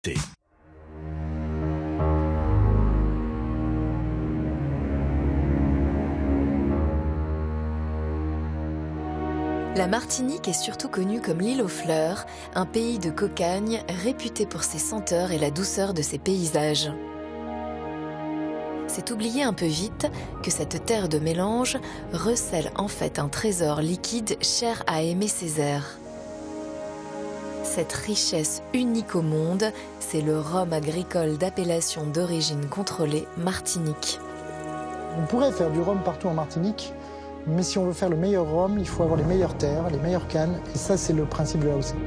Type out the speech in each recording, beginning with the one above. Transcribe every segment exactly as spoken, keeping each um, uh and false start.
T. La Martinique est surtout connue comme l'île aux fleurs, un pays de cocagne réputé pour ses senteurs et la douceur de ses paysages. C'est oublier un peu vite que cette terre de mélange recèle en fait un trésor liquide cher à Aimé Césaire. Cette richesse unique au monde, c'est le rhum agricole d'appellation d'origine contrôlée Martinique. On pourrait faire du rhum partout en Martinique, mais si on veut faire le meilleur rhum, il faut avoir les meilleures terres, les meilleures cannes, et ça c'est le principe de l'A O C.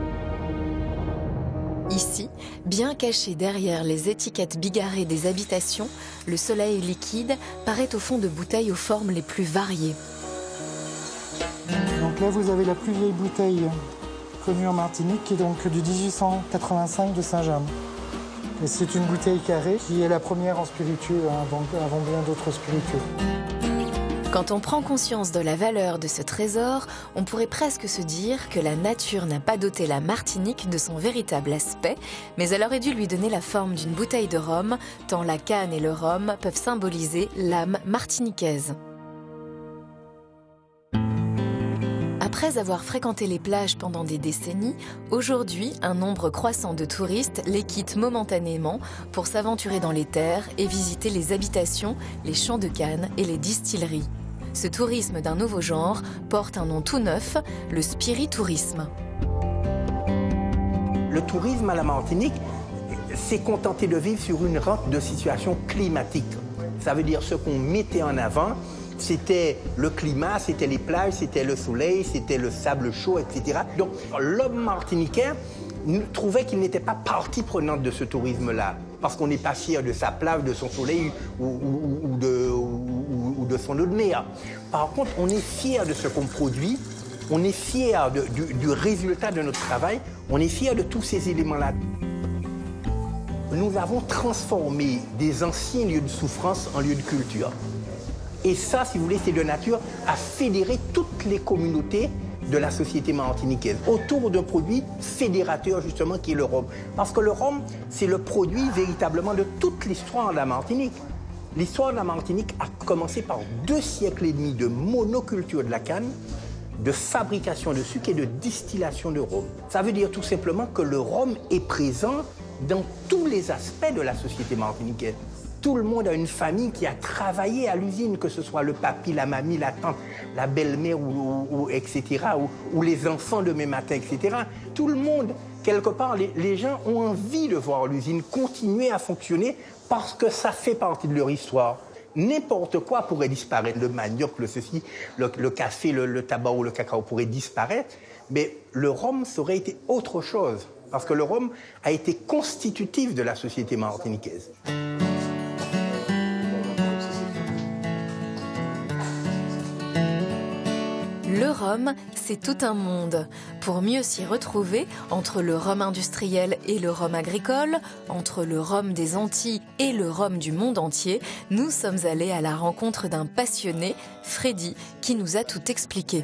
Ici, bien caché derrière les étiquettes bigarrées des habitations, le soleil liquide paraît au fond de bouteilles aux formes les plus variées. Donc là vous avez la plus vieille bouteille connue en Martinique, qui est donc du mille huit cent quatre-vingt-cinq de Saint-James. C'est une bouteille carrée qui est la première en spiritueux, hein, avant, avant bien d'autres spiritueux. Quand on prend conscience de la valeur de ce trésor, on pourrait presque se dire que la nature n'a pas doté la Martinique de son véritable aspect, mais elle aurait dû lui donner la forme d'une bouteille de rhum, tant la canne et le rhum peuvent symboliser l'âme martiniquaise. Après avoir fréquenté les plages pendant des décennies, aujourd'hui, un nombre croissant de touristes les quittent momentanément pour s'aventurer dans les terres et visiter les habitations, les champs de canne et les distilleries. Ce tourisme d'un nouveau genre porte un nom tout neuf, le spiritourisme. Le tourisme à la Martinique s'est contenté de vivre sur une rente de situation climatique. Ça veut dire ce qu'on mettait en avant, c'était le climat, c'était les plages, c'était le soleil, c'était le sable chaud, et cetera. Donc l'homme martiniquais trouvait qu'il n'était pas partie prenante de ce tourisme-là, parce qu'on n'est pas fier de sa plage, de son soleil ou, ou, ou, de, ou, ou de son eau de mer. Par contre, on est fier de ce qu'on produit, on est fier de, du, du résultat de notre travail, on est fier de tous ces éléments-là. Nous avons transformé des anciens lieux de souffrance en lieux de culture. Et ça, si vous voulez, c'est de nature à fédérer toutes les communautés de la société martiniquaise autour d'un produit fédérateur, justement, qui est le rhum. Parce que le rhum, c'est le produit véritablement de toute l'histoire de la Martinique. L'histoire de la Martinique a commencé par deux siècles et demi de monoculture de la canne, de fabrication de sucre et de distillation de rhum. Ça veut dire tout simplement que le rhum est présent dans tous les aspects de la société martiniquaise. Tout le monde a une famille qui a travaillé à l'usine, que ce soit le papy, la mamie, la tante, la belle-mère, ou, ou, ou, et cetera, ou, ou les enfants demain matin, et cetera. Tout le monde, quelque part, les, les gens ont envie de voir l'usine continuer à fonctionner parce que ça fait partie de leur histoire. N'importe quoi pourrait disparaître. Le manioc, le ceci, le, le café, le, le tabac ou le cacao pourrait disparaître, mais le rhum, ça aurait été autre chose. Parce que le rhum a été constitutif de la société martiniquaise. Le rhum, c'est tout un monde. Pour mieux s'y retrouver, entre le rhum industriel et le rhum agricole, entre le rhum des Antilles et le rhum du monde entier, nous sommes allés à la rencontre d'un passionné, Freddy, qui nous a tout expliqué.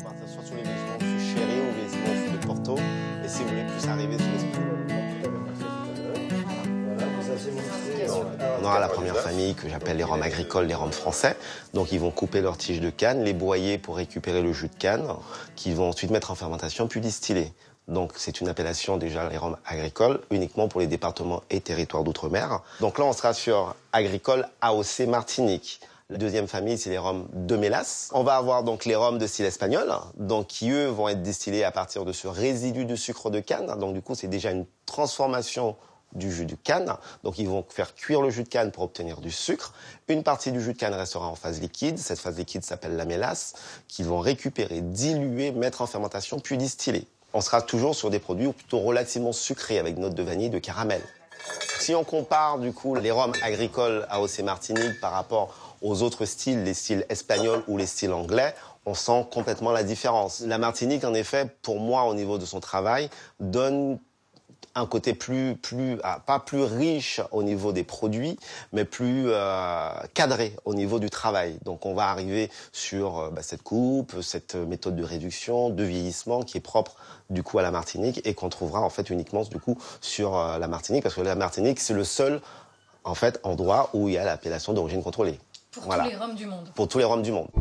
On aura la première famille que j'appelle les rhums agricoles, les rhums français. Donc ils vont couper leurs tiges de canne, les broyer pour récupérer le jus de canne, qu'ils vont ensuite mettre en fermentation puis distiller. Donc c'est une appellation déjà les rhums agricoles, uniquement pour les départements et territoires d'outre-mer. Donc là on sera sur agricole A O C Martinique. La deuxième famille, c'est les rhums de mélasse. On va avoir donc les rhums de style espagnol, donc qui eux vont être distillés à partir de ce résidu de sucre de canne. Donc du coup c'est déjà une transformation du jus de canne. Donc ils vont faire cuire le jus de canne pour obtenir du sucre. Une partie du jus de canne restera en phase liquide. Cette phase liquide s'appelle la mélasse, qu'ils vont récupérer, diluer, mettre en fermentation, puis distiller. On sera toujours sur des produits plutôt relativement sucrés, avec notes de vanille, de caramel. Si on compare du coup les rhums agricoles A O C Martinique par rapport aux autres styles, les styles espagnols ou les styles anglais, on sent complètement la différence. La Martinique, en effet, pour moi, au niveau de son travail, donne un côté plus, plus ah, pas plus riche au niveau des produits, mais plus euh, cadré au niveau du travail. Donc on va arriver sur euh, bah, cette coupe, cette méthode de réduction, de vieillissement qui est propre du coup à la Martinique et qu'on trouvera en fait uniquement du coup sur euh, la Martinique, parce que la Martinique c'est le seul en fait endroit où il y a l'appellation d'origine contrôlée. Pour voilà. tous les rhums du monde. Pour tous les rhums du monde.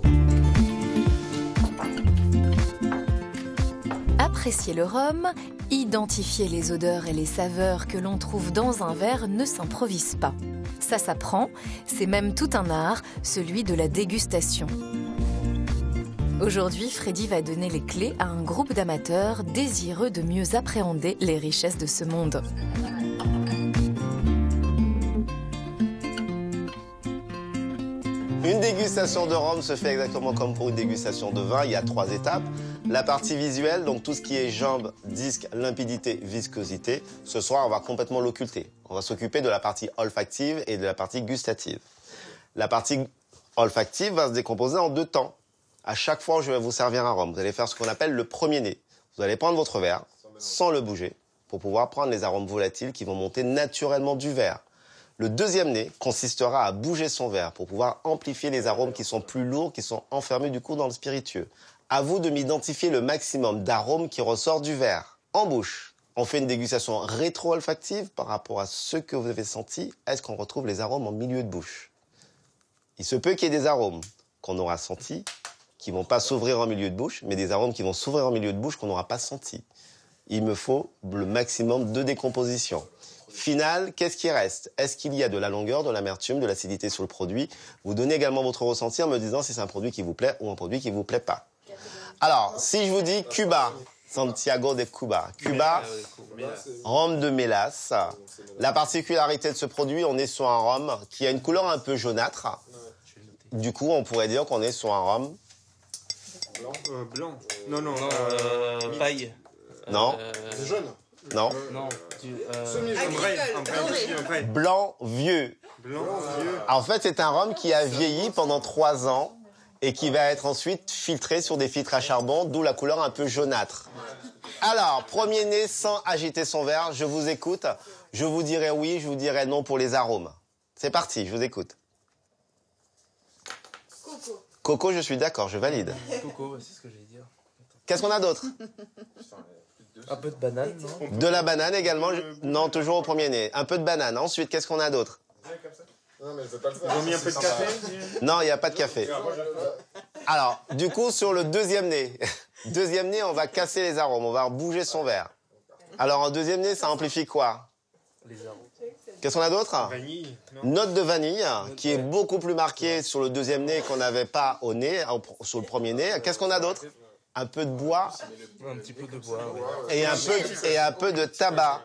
Apprécier le rhum, identifier les odeurs et les saveurs que l'on trouve dans un verre ne s'improvise pas. Ça s'apprend, c'est même tout un art, celui de la dégustation. Aujourd'hui, Freddy va donner les clés à un groupe d'amateurs désireux de mieux appréhender les richesses de ce monde. Une dégustation de rhum se fait exactement comme pour une dégustation de vin. Il y a trois étapes. La partie visuelle, donc tout ce qui est jambes, disques, limpidité, viscosité. Ce soir, on va complètement l'occulter. On va s'occuper de la partie olfactive et de la partie gustative. La partie olfactive va se décomposer en deux temps. À chaque fois, je vais vous servir un rhum. Vous allez faire ce qu'on appelle le premier nez. Vous allez prendre votre verre sans le bouger pour pouvoir prendre les arômes volatiles qui vont monter naturellement du verre. Le deuxième nez consistera à bouger son verre pour pouvoir amplifier les arômes qui sont plus lourds, qui sont enfermés du coup dans le spiritueux. À vous de m'identifier le maximum d'arômes qui ressortent du verre. En bouche, on fait une dégustation rétro-olfactive par rapport à ce que vous avez senti. Est-ce qu'on retrouve les arômes en milieu de bouche? Il se peut qu'il y ait des arômes qu'on aura sentis, qui ne vont pas s'ouvrir en milieu de bouche, mais des arômes qui vont s'ouvrir en milieu de bouche qu'on n'aura pas sentis. Il me faut le maximum de décomposition. Final, qu'est-ce qui reste? Est-ce qu'il y a de la longueur, de l'amertume, de l'acidité sur le produit? Vous donnez également votre ressenti en me disant si c'est un produit qui vous plaît ou un produit qui ne vous plaît pas. Alors, si je vous dis Cuba, Santiago de Cuba, Cuba, rhum de mélasse. La particularité de ce produit, on est sur un rhum qui a une couleur un peu jaunâtre. Du coup, on pourrait dire qu'on est sur un rhum... Blanc euh, Blanc. Non, non. Euh, euh, paille. Non. Euh, jaune. Non. Non. Tu, euh... Un vrai, un vrai, un vrai. Blanc vieux. Blanc vieux. En fait, c'est un rhum qui a vieilli pendant trois ans et qui va être ensuite filtré sur des filtres à charbon, d'où la couleur un peu jaunâtre. Alors, premier nez sans agiter son verre, je vous écoute. Je vous dirai oui, je vous dirai non pour les arômes. C'est parti, je vous écoute. Coco. Coco, je suis d'accord, je valide. Coco, c'est ce que j'allais dire. Qu'est-ce qu'on a d'autre? Un peu de banane, non? De la banane également. Je... Non, toujours au premier nez. Un peu de banane. Ensuite, qu'est-ce qu'on a d'autre? Non, mais je veux pas le faire. Ils ont mis un peu de café? Non, il n'y a pas de café. Alors, du coup, sur le deuxième nez, deuxième nez, on va casser les arômes, on va bouger son verre. Alors, en deuxième nez, ça amplifie quoi? Les arômes. Qu'est-ce qu'on a d'autre? Vanille. Note de vanille, qui est beaucoup plus marquée sur le deuxième nez qu'on n'avait pas au nez, sur le premier nez. Qu'est-ce qu'on a d'autre? Un peu de bois. Un petit peu de bois, ouais. Et un peu, et un peu de tabac.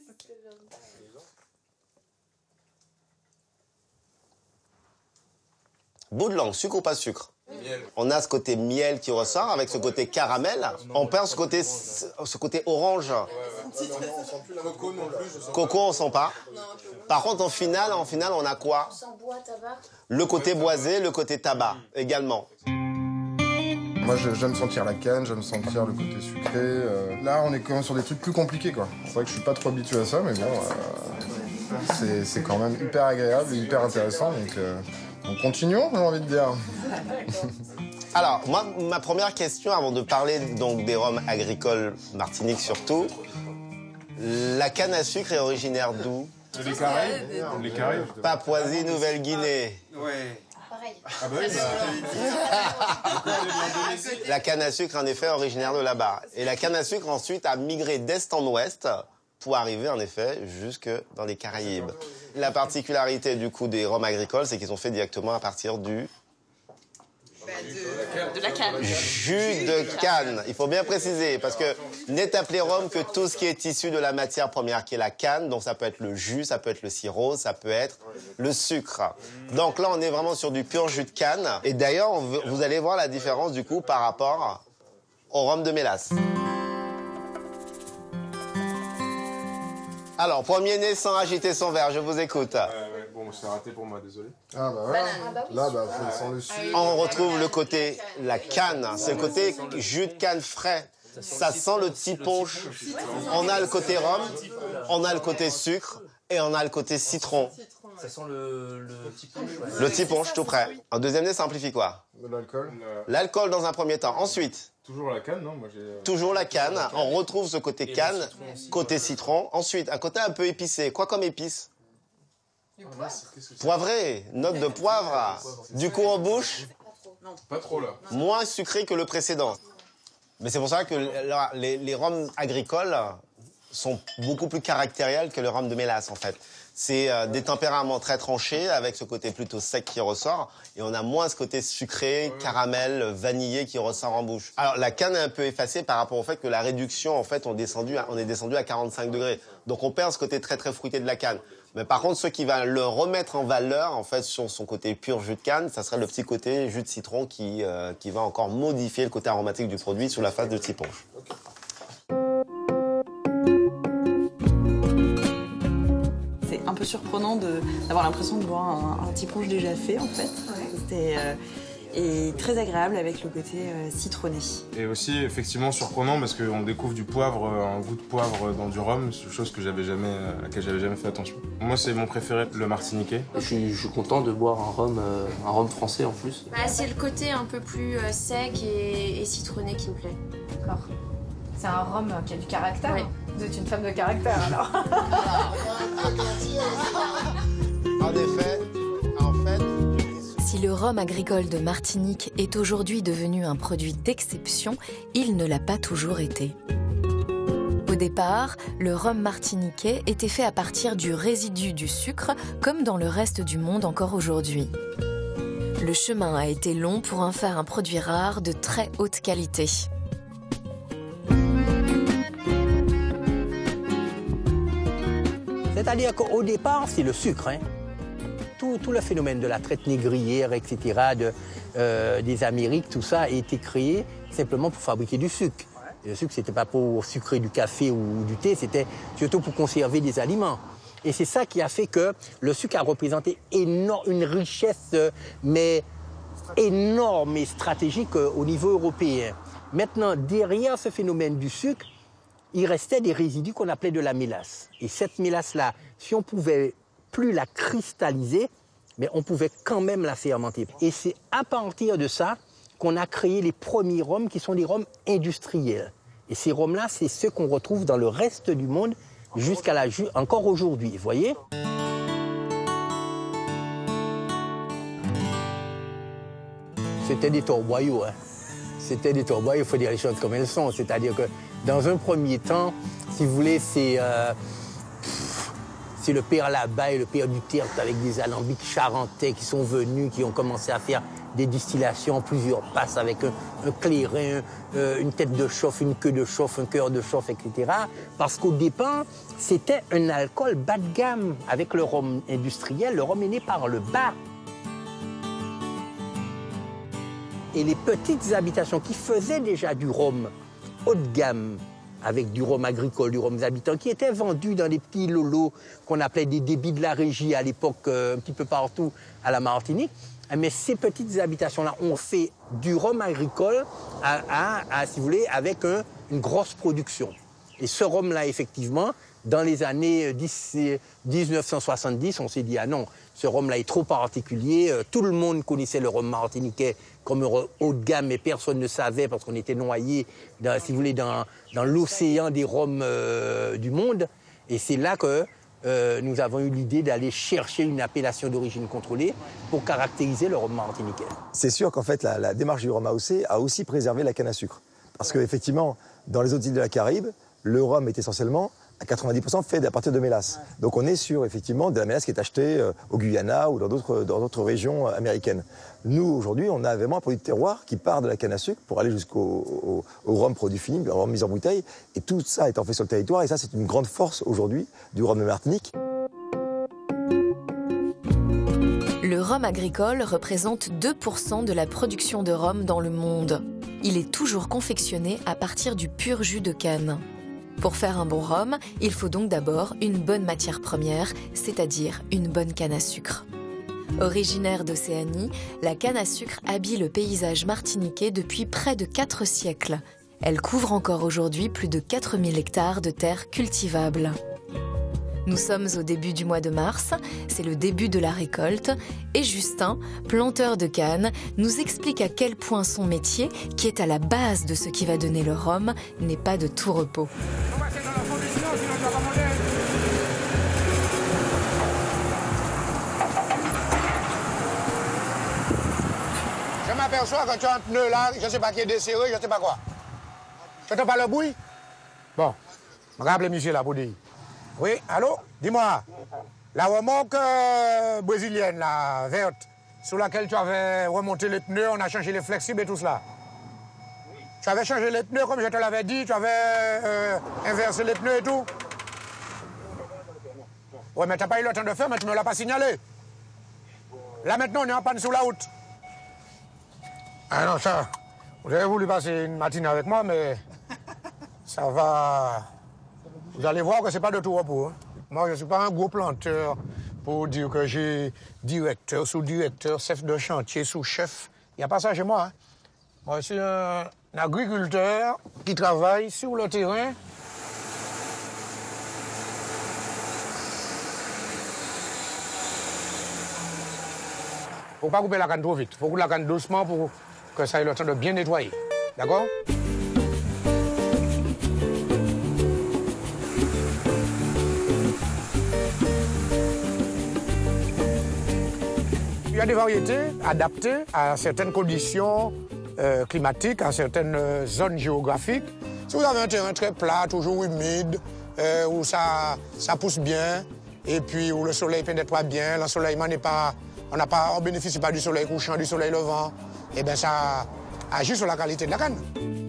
Bout de langue, sucre ou pas sucre? Miel. On a ce côté miel qui ressort avec ce côté caramel. On perd ce côté, ce côté orange. Coco non plus. Coco, on sent pas. Par contre, en finale, en finale, on a quoi? On sent bois, tabac. Le côté boisé, le côté tabac également. Moi, j'aime sentir la canne, j'aime sentir le côté sucré. Euh, là, on est quand même sur des trucs plus compliqués, quoi. C'est vrai que je suis pas trop habitué à ça, mais bon, euh, c'est quand même hyper agréable et hyper intéressant. Donc, euh, donc continuons, j'ai envie de dire. Alors, moi, ma première question, avant de parler donc des rhums agricoles Martinique surtout, la canne à sucre est originaire d'où? Les Caraïbes. Les Caraïbes. Papouasie, Nouvelle-Guinée. Ouais. Pareil. Ah bah oui, bah, La canne à sucre, en effet, originaire de là-bas. Et la canne à sucre, ensuite, a migré d'est en ouest pour arriver, en effet, jusque dans les Caraïbes. La particularité, du coup, des rhums agricoles, c'est qu'ils sont faits directement à partir du... De, de la canne. Jus de canne. Il faut bien préciser, parce que n'est appelé rhum que tout ce qui est issu de la matière première, qui est la canne. Donc ça peut être le jus, ça peut être le sirop, ça peut être le sucre. Donc là, on est vraiment sur du pur jus de canne. Et d'ailleurs, vous allez voir la différence, du coup, par rapport au rhum de mélasse. Alors, premier nez sans agiter son verre, je vous écoute. ouais, ouais. Bon, c'est raté pour moi, désolé. Ah bah voilà. Ah bah oui. Là, bah, faut sans le sucre. On retrouve le côté, la canne, c'est le côté jus de canne frais. Ça sent le petit punch. On a le côté rhum, on a le côté sucre et on a le côté citron. Ça sent le, le petit punch. Ouais. Le petit punch, tout près. En deuxième nez, ça amplifie quoi? De l'alcool. L'alcool dans un premier temps. Ensuite, Toujours la canne, non? Moi, j'ai... toujours la canne. On retrouve ce côté canne, côté citron. Ensuite, un côté un peu épicé. Quoi comme épice? Poivré, note de poivre. Du coup en bouche, Pas trop, là. moins sucré que le précédent. Mais c'est pour ça que là, les, les rhums agricoles sont beaucoup plus caractériels que le rhum de mélasse, en fait. C'est euh, des tempéraments très tranchés, avec ce côté plutôt sec qui ressort, et on a moins ce côté sucré, caramel, vanillé qui ressort en bouche. Alors la canne est un peu effacée par rapport au fait que la réduction, en fait, on, descendu à, on est descendu à quarante-cinq degrés. Donc on perd ce côté très très fruité de la canne. Mais par contre, ce qui va le remettre en valeur, en fait, sur son côté pur jus de canne, ça serait le petit côté jus de citron qui, euh, qui va encore modifier le côté aromatique du produit sous la phase de petit punch. C'est un peu surprenant d'avoir l'impression de boire un, un petit punch déjà fait, en fait. C'était euh, et très agréable avec le côté euh, citronné. Et aussi, effectivement, surprenant parce qu'on découvre du poivre, un goût de poivre dans du rhum, chose que j'avais jamais, à laquelle j'avais jamais fait attention. Moi, c'est mon préféré, le martiniquais. Je suis, je suis content de boire un rhum, euh, un rhum français en plus. Bah, c'est le côté un peu plus euh, sec et, et citronné qui me plaît. D'accord. C'est un rhum qui a du caractère. Ouais. Vous êtes une femme de caractère alors. En effet, en fait... Si le rhum agricole de Martinique est aujourd'hui devenu un produit d'exception, il ne l'a pas toujours été. Au départ, le rhum martiniquais était fait à partir du résidu du sucre, comme dans le reste du monde encore aujourd'hui. Le chemin a été long pour en faire un produit rare de très haute qualité. C'est-à-dire qu'au départ, c'est le sucre. Hein. Tout, tout le phénomène de la traite négrière, et cetera, de, euh, des Amériques, tout ça a été créé simplement pour fabriquer du sucre. Et le sucre, c'était pas pour sucrer du café ou du thé, c'était surtout pour conserver des aliments. Et c'est ça qui a fait que le sucre a représenté énorme, une richesse, mais énorme et stratégique au niveau européen. Maintenant, derrière ce phénomène du sucre, il restait des résidus qu'on appelait de la mélasse. Et cette mélasse-là, si on pouvait plus la cristalliser, mais on pouvait quand même la fermenter. Et c'est à partir de ça qu'on a créé les premiers rhums qui sont des rhums industriels. Et ces rhums-là, c'est ceux qu'on retrouve dans le reste du monde jusqu'à la ju- encore aujourd'hui, vous voyez? C'était des torboyaux, hein. C'était des torboyaux, il faut dire les choses comme elles sont. C'est-à-dire que dans un premier temps, si vous voulez, c'est... Euh, C'est le père Labat et le père Duterte avec des alambics charentais qui sont venus, qui ont commencé à faire des distillations, plusieurs passes avec un, un clairin, euh, une tête de chauffe, une queue de chauffe, un cœur de chauffe, et cetera. Parce qu'au départ, c'était un alcool bas de gamme. Avec le rhum industriel, le rhum est né par le bas. Et les petites habitations qui faisaient déjà du rhum haut de gamme, avec du rhum agricole, du rhum habitant, qui était vendu dans des petits lolos qu'on appelait des débits de la régie à l'époque, euh, un petit peu partout à la Martinique. Mais ces petites habitations-là ont fait du rhum agricole, à, à, à, si vous voulez, avec un, une grosse production. Et ce rhum-là, effectivement, dans les années dix-neuf cent soixante-dix, on s'est dit, ah non, ce rhum-là est trop particulier. Tout le monde connaissait le rhum martiniquais comme un haut de gamme, mais personne ne savait parce qu'on était noyé, dans, si vous voulez, dans, dans l'océan des rhums euh, du monde. Et c'est là que euh, nous avons eu l'idée d'aller chercher une appellation d'origine contrôlée pour caractériser le rhum martiniquais. C'est sûr qu'en fait, la, la démarche du rhum A O C a aussi préservé la canne à sucre. Parce qu'effectivement, dans les autres îles de la Caraïbe, le rhum est essentiellement à quatre-vingt-dix pour cent fait à partir de mélasse. Donc on est sur effectivement de la mélasse qui est achetée euh, au Guyana ou dans d'autres dans d'autres régions euh, américaines. Nous aujourd'hui, on a vraiment un produit de terroir qui part de la canne à sucre pour aller jusqu'au au, au rhum produit fini, au rhum mis en bouteille, et tout ça étant fait sur le territoire. Et ça, c'est une grande force aujourd'hui du rhum de Martinique. Le rhum agricole représente deux pour cent de la production de rhum dans le monde. Il est toujours confectionné à partir du pur jus de canne. Pour faire un bon rhum, il faut donc d'abord une bonne matière première, c'est-à-dire une bonne canne à sucre. Originaire d'Océanie, la canne à sucre habille le paysage martiniquais depuis près de quatre siècles. Elle couvre encore aujourd'hui plus de quatre mille hectares de terres cultivables. Nous sommes au début du mois de mars, c'est le début de la récolte, et Justin, planteur de canne, nous explique à quel point son métier, qui est à la base de ce qui va donner le rhum, n'est pas de tout repos. Je m'aperçois que tu as un pneu là, je ne sais pas qui est desserré, je ne sais pas quoi. Tu entends pas le bruit? Bon, je vais rappeler monsieur là pour dire. Oui, allô? Dis-moi, la remorque euh, brésilienne, la verte, sur laquelle tu avais remonté les pneus, on a changé les flexibles et tout cela. Oui. Tu avais changé les pneus comme je te l'avais dit, tu avais euh, inversé les pneus et tout. Oui, mais tu n'as pas eu le temps de faire, mais tu ne me l'as pas signalé. Là maintenant, on est en panne sur la route. Ah non, ça, vous avez voulu passer une matinée avec moi, mais ça va... Vous allez voir que c'est pas de tout repos. Hein. Moi, je ne suis pas un gros planteur pour dire que j'ai directeur, sous-directeur, chef de chantier, sous-chef. Il n'y a pas ça chez moi. Hein. Moi, je suis un, un agriculteur qui travaille sur le terrain. Faut pas couper la canne trop vite. Faut couper la canne doucement pour que ça ait le temps de bien nettoyer. D'accord? Il y a des variétés adaptées à certaines conditions euh, climatiques, à certaines euh, zones géographiques. Si vous avez un terrain très plat, toujours humide, euh, où ça, ça pousse bien, et puis où le soleil pénètre pas bien, l'ensoleillement n'est pas... On n'a pas, on bénéficie pas du soleil couchant, du soleil levant, et bien ça agit sur la qualité de la canne.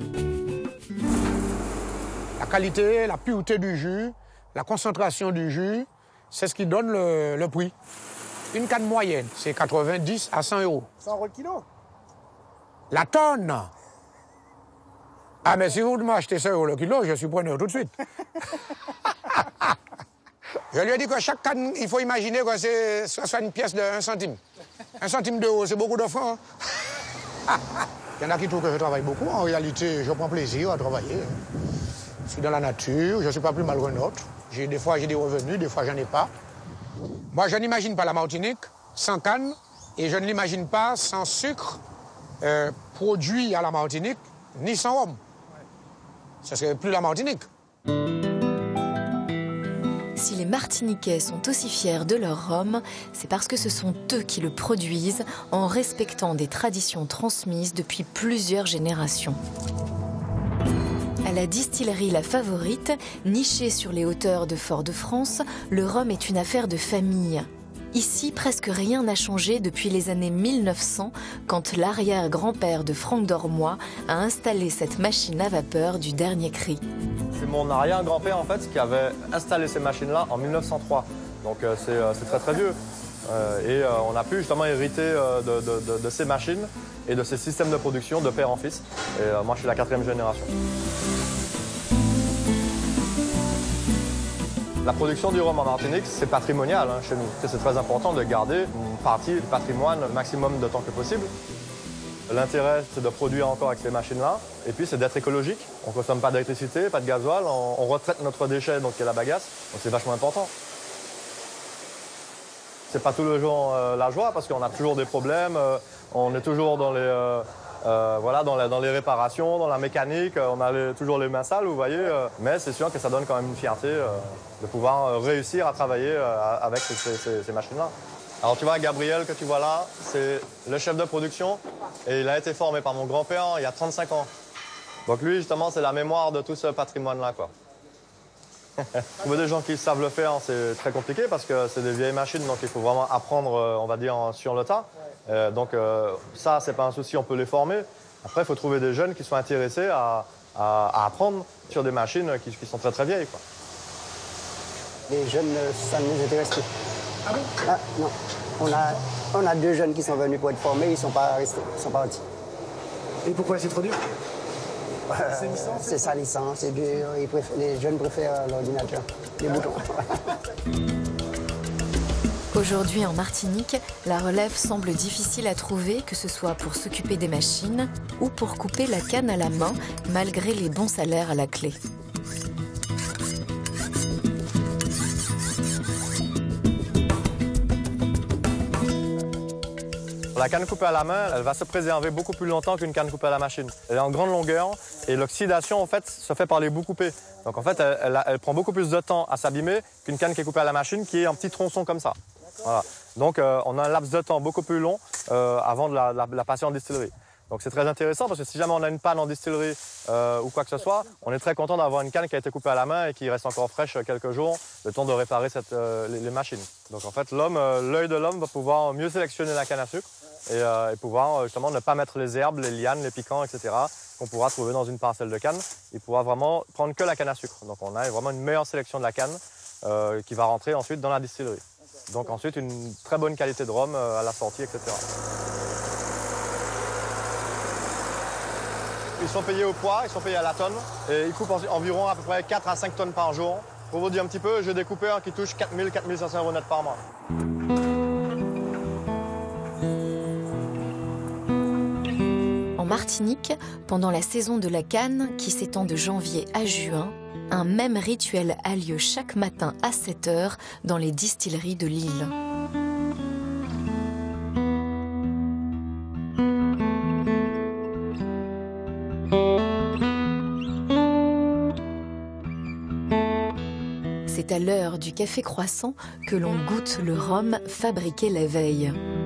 La qualité, la pureté du jus, la concentration du jus, c'est ce qui donne le, le prix. Une canne moyenne, c'est quatre-vingt-dix à cent euros. cent euros le kilo? La tonne. Ah, mais si vous m'achetez cent euros le kilo, je suis preneur tout de suite. Je lui ai dit que chaque canne, il faut imaginer que c'est soit une pièce de un centime. Un centime d'euro, c'est beaucoup de francs. Hein? Il y en a qui trouvent que je travaille beaucoup. En réalité, je prends plaisir à travailler. Je suis dans la nature, je ne suis pas plus mal qu'un autre. Des fois, j'ai des revenus, des fois, j'en ai pas. Moi, je n'imagine pas la Martinique sans canne et je ne l'imagine pas sans sucre euh, produit à la Martinique, ni sans rhum. Ce serait plus la Martinique. Si les Martiniquais sont aussi fiers de leur rhum, c'est parce que ce sont eux qui le produisent en respectant des traditions transmises depuis plusieurs générations. À la distillerie La Favorite, nichée sur les hauteurs de Fort-de-France, le rhum est une affaire de famille. Ici, presque rien n'a changé depuis les années mille neuf cents, quand l'arrière-grand-père de Franck Dormois a installé cette machine à vapeur du dernier cri. C'est mon arrière-grand-père en fait qui avait installé ces machines-là en mille neuf cent trois. Donc euh, c'est euh, très très vieux. Euh, et euh, on a pu justement hériter euh, de, de, de, de ces machines et de ces systèmes de production de père en fils. Et euh, moi je suis la quatrième génération. La production du rhum en Martinique, c'est patrimonial hein, chez nous. C'est très important de garder une partie du patrimoine maximum de temps que possible. L'intérêt, c'est de produire encore avec ces machines-là. Et puis, c'est d'être écologique. On ne consomme pas d'électricité, pas de gasoil. On, on retraite notre déchet, donc qui est la bagasse. Donc, c'est vachement important. C'est pas tout le jour euh, la joie, parce qu'on a toujours des problèmes. Euh, on est toujours dans les, euh, euh, voilà, dans, la, dans les réparations, dans la mécanique. Euh, on a les, toujours les mains sales, vous voyez. Euh, mais c'est sûr que ça donne quand même une fierté euh, de pouvoir euh, réussir à travailler euh, avec ces, ces, ces machines-là. Alors tu vois, Gabriel, que tu vois là, c'est le chef de production et il a été formé par mon grand-père il y a trente-cinq ans. Donc lui, justement, c'est la mémoire de tout ce patrimoine-là, quoi. Trouver des gens qui savent le faire, c'est très compliqué parce que c'est des vieilles machines, donc il faut vraiment apprendre, on va dire, sur le tas. Euh, donc euh, ça, c'est pas un souci, on peut les former. Après, il faut trouver des jeunes qui sont intéressés à, à, à apprendre sur des machines qui, qui sont très très vieilles, quoi. Les jeunes, ça ne nous intéresse plus. Ah bon? Ah, non. On a, on a deux jeunes qui sont venus pour être formés, ils ne sont pas restés, ils sont partis. Et pourquoi c'est trop dur? euh, C'est salissant, c'est dur, ils préfèrent, les jeunes préfèrent l'ordinateur, les boutons. Aujourd'hui en Martinique, la relève semble difficile à trouver, que ce soit pour s'occuper des machines ou pour couper la canne à la main, malgré les bons salaires à la clé. La canne coupée à la main, elle va se préserver beaucoup plus longtemps qu'une canne coupée à la machine. Elle est en grande longueur et l'oxydation en fait se fait par les bouts coupés. Donc en fait, elle, elle, elle prend beaucoup plus de temps à s'abîmer qu'une canne qui est coupée à la machine qui est en petits tronçons comme ça. Voilà. Donc euh, on a un laps de temps beaucoup plus long euh, avant de la, la, la passer en distillerie. Donc c'est très intéressant parce que si jamais on a une panne en distillerie euh, ou quoi que ce soit, on est très content d'avoir une canne qui a été coupée à la main et qui reste encore fraîche quelques jours, le temps de réparer cette, euh, les, les machines. Donc en fait, l'homme, euh, l'œil de l'homme va pouvoir mieux sélectionner la canne à sucre et, euh, et pouvoir justement ne pas mettre les herbes, les lianes, les piquants, et cetera qu'on pourra trouver dans une parcelle de canne. Il pourra vraiment prendre que la canne à sucre. Donc on a vraiment une meilleure sélection de la canne euh, qui va rentrer ensuite dans la distillerie. Donc ensuite une très bonne qualité de rhum euh, à la sortie, et cetera. Ils sont payés au poids, ils sont payés à la tonne et ils coupent environ à peu près quatre à cinq tonnes par jour. Pour vous dire un petit peu, j'ai des coupeurs qui touchent quatre mille à quatre mille cinq cents euros net par mois. En Martinique, pendant la saison de la canne, qui s'étend de janvier à juin, un même rituel a lieu chaque matin à sept heures dans les distilleries de l'île. C'est à l'heure du café croissant que l'on goûte le rhum fabriqué la veille.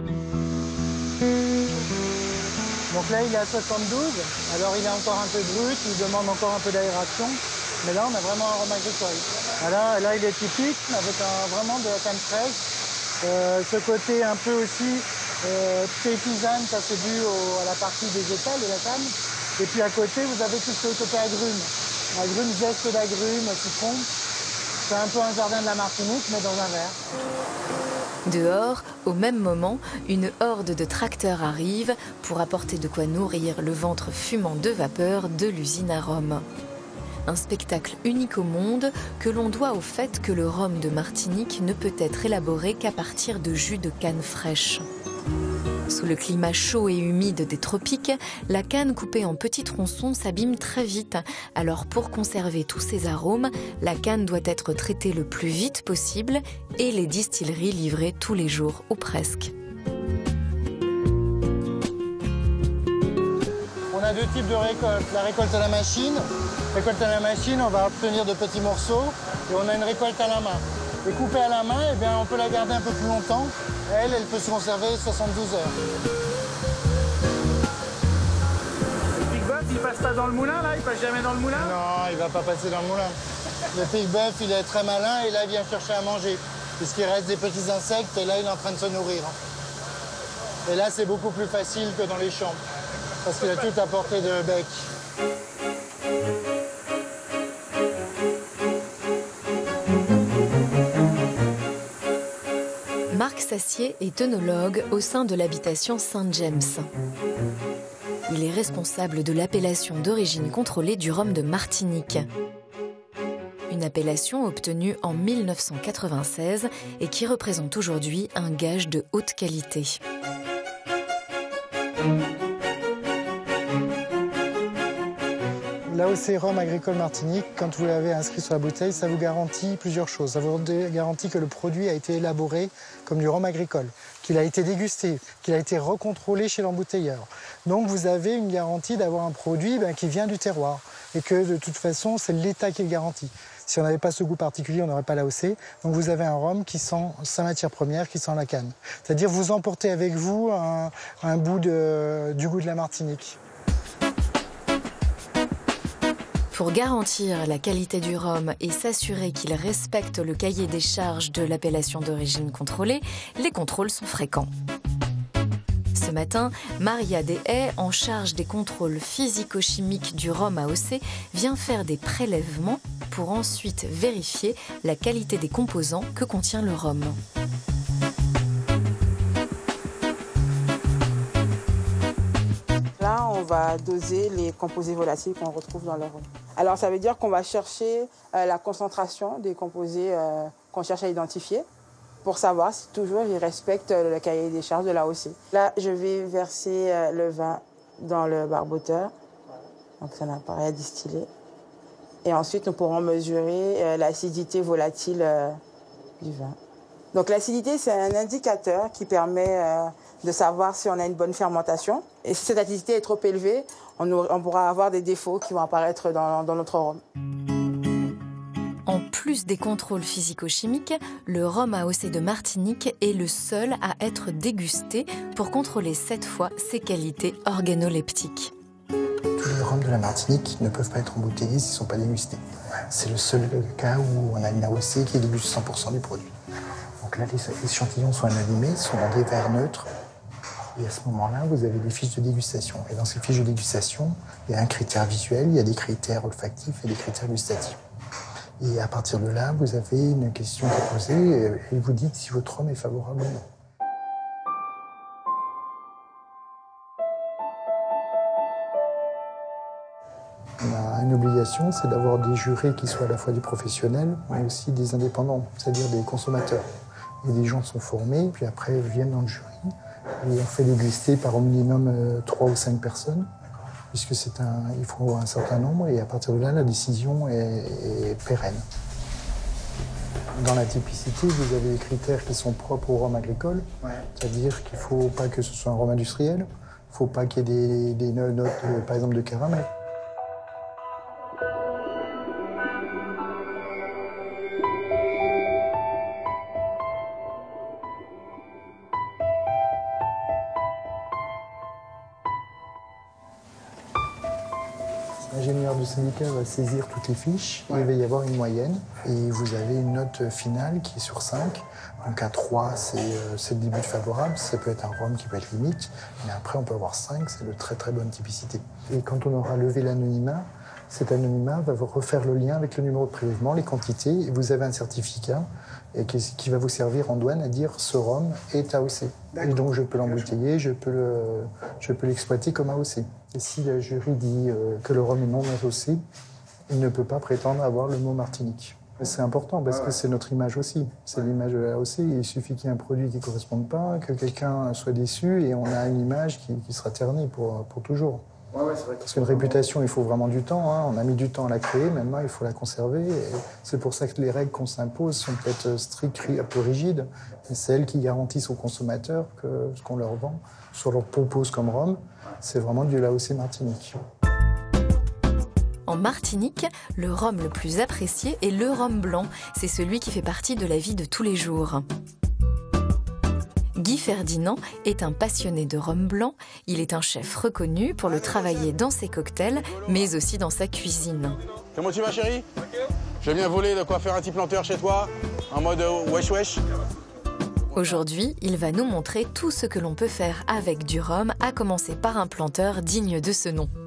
Donc là, il est à soixante-douze, alors il est encore un peu brut, il demande encore un peu d'aération, mais là, on a vraiment un rhum agricole. Là, là il est typique, avec un, vraiment de la canne fraîche. Euh, ce côté un peu aussi euh, thé tisane, ça c'est dû au, à la partie végétale de la canne. Et puis à côté, vous avez tout ce côté agrumes. Agrumes, zeste d'agrumes, citron. C'est un peu un jardin de la Martinique, mais dans un verre. Dehors, au même moment, une horde de tracteurs arrive pour apporter de quoi nourrir le ventre fumant de vapeur de l'usine à rhum. Un spectacle unique au monde que l'on doit au fait que le rhum de Martinique ne peut être élaboré qu'à partir de jus de canne fraîche. Sous le climat chaud et humide des tropiques, la canne coupée en petits tronçons s'abîme très vite. Alors pour conserver tous ses arômes, la canne doit être traitée le plus vite possible et les distilleries livrées tous les jours ou presque. On a deux types de récoltes. La récolte à la machine. Récolte à la machine, on va obtenir de petits morceaux et on a une récolte à la main. Et coupée à la main, eh bien, on peut la garder un peu plus longtemps. Elle, elle peut se conserver soixante-douze heures. Le pic-bœuf, il passe pas dans le moulin, là? Il passe jamais dans le moulin? Non, il va pas passer dans le moulin. Le pic-bœuf, il est très malin et là, il vient chercher à manger. Puisqu'il reste des petits insectes et là, il est en train de se nourrir. Et là, c'est beaucoup plus facile que dans les champs. Parce qu'il a tout à portée de bec. Marc Sassier est œnologue au sein de l'habitation Saint-James. Il est responsable de l'appellation d'origine contrôlée du rhum de Martinique. Une appellation obtenue en mille neuf cent quatre-vingt-seize et qui représente aujourd'hui un gage de haute qualité. L'A O C Rhum Agricole Martinique, quand vous l'avez inscrit sur la bouteille, ça vous garantit plusieurs choses. Ça vous garantit que le produit a été élaboré comme du rhum agricole, qu'il a été dégusté, qu'il a été recontrôlé chez l'embouteilleur. Donc vous avez une garantie d'avoir un produit ben, qui vient du terroir et que de toute façon, c'est l'État qui le garantit. Si on n'avait pas ce goût particulier, on n'aurait pas l'A O C. Donc vous avez un rhum qui sent sa matière première, qui sent la canne. C'est-à-dire vous emportez avec vous un, un bout de, du goût de la Martinique. Pour garantir la qualité du rhum et s'assurer qu'il respecte le cahier des charges de l'appellation d'origine contrôlée, les contrôles sont fréquents. Ce matin, Maria Deshaies, en charge des contrôles physico-chimiques du rhum A O C, vient faire des prélèvements pour ensuite vérifier la qualité des composants que contient le rhum. Là, on va doser les composés volatiles qu'on retrouve dans le rhum. Alors, ça veut dire qu'on va chercher euh, la concentration des composés euh, qu'on cherche à identifier. pour savoir si toujours ils respectent le cahier des charges de l'A O C. Là, je vais verser le vin dans le barboteur. Donc, c'est un appareil à distiller. Et ensuite, nous pourrons mesurer l'acidité volatile du vin. Donc, l'acidité, c'est un indicateur qui permet de savoir si on a une bonne fermentation. Et si cette acidité est trop élevée, on, on pourra avoir des défauts qui vont apparaître dans, dans notre rhum. En plus des contrôles physico-chimiques, le rhum A O C de Martinique est le seul à être dégusté pour contrôler cette fois ses qualités organoleptiques. Tous les rhums de la Martinique ne peuvent pas être embouteillés s'ils ne sont pas dégustés. C'est le seul cas où on a une A O C qui déguste cent pour cent du produit. Donc là, les échantillons sont animés, sont dans des verres neutres. Et à ce moment-là, vous avez des fiches de dégustation. Et dans ces fiches de dégustation, il y a un critère visuel, il y a des critères olfactifs et des critères gustatifs. Et à partir de là, vous avez une question qui est posée et vous dites si votre rhum est favorable ou non. On a une obligation, c'est d'avoir des jurés qui soient à la fois des professionnels, mais aussi des indépendants, c'est-à-dire des consommateurs. Et des gens sont formés, puis après viennent dans le jury. Et on fait déguster par au minimum trois ou cinq personnes, puisque c'est un, il faut un certain nombre, et à partir de là, la décision est, est pérenne. Dans la typicité, vous avez des critères qui sont propres au rhum agricole, ouais. C'est-à-dire qu'il ne faut pas que ce soit un rhum industriel, il ne faut pas qu'il y ait des, des notes, par exemple, de caramel. L'ingénieur du syndicat va saisir toutes les fiches, ouais. Il va y avoir une moyenne et vous avez une note finale qui est sur cinq. Donc à trois, c'est euh, le début favorable, ça peut être un rhum qui peut être limite, mais après on peut avoir cinq, c'est de très très bonne typicité. Et quand on aura levé l'anonymat, cet anonymat va vous refaire le lien avec le numéro de prélèvement, les quantités, et vous avez un certificat et qui, qui va vous servir en douane à dire ce rhum est A O C. Et donc je peux l'embouteiller, je peux le, je peux l'exploiter comme A O C. Et si le jury dit euh, que le rhum est non A O C, il ne peut pas prétendre avoir le mot Martinique. C'est important parce que c'est notre image aussi. C'est l'image de l'A O C. Il suffit qu'il y ait un produit qui ne corresponde pas, que quelqu'un soit déçu et on a une image qui, qui sera ternie pour, pour toujours. Ouais, ouais, c'est vrai. Parce qu'une réputation, il faut vraiment du temps. Hein. On a mis du temps à la créer, maintenant il faut la conserver. C'est pour ça que les règles qu'on s'impose sont peut-être strictes, un peu rigides, mais c'est elles qui garantissent aux consommateurs que ce qu'on leur vend, ce qu'on leur propose comme rhum, c'est vraiment du l'A O C Martinique. En Martinique, le rhum le plus apprécié est le rhum blanc. C'est celui qui fait partie de la vie de tous les jours. Guy Ferdinand est un passionné de rhum blanc. Il est un chef reconnu pour le travailler dans ses cocktails, mais aussi dans sa cuisine. Comment tu vas, chérie? Je viens voler de quoi faire un petit planteur chez toi, en mode wesh wesh. Aujourd'hui, il va nous montrer tout ce que l'on peut faire avec du rhum, à commencer par un planteur digne de ce nom.